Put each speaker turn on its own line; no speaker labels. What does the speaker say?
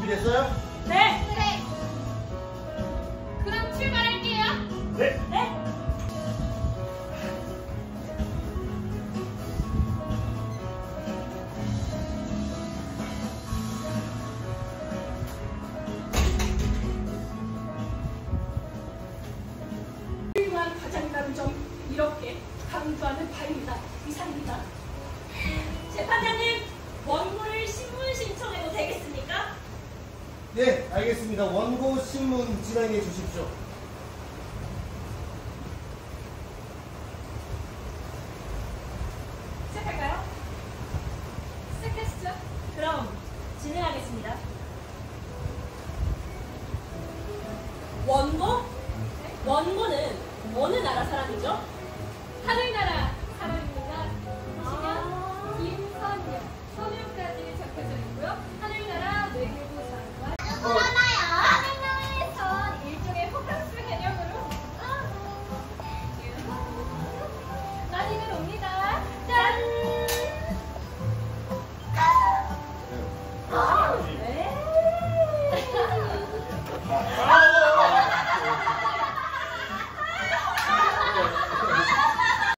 준비됐어요?
네. 네. 그럼 출발할게요.
네.
네.
훌륭한 과장이라는 점 이렇게 강조하는 바입니다. 이상입니다.
재판장님, 원고를 신문 신청해도 되겠습니까?
네, 알겠습니다. 원고 신문 진행해 주십시오.
시작할까요? 시작하시죠. 그럼 진행하겠습니다.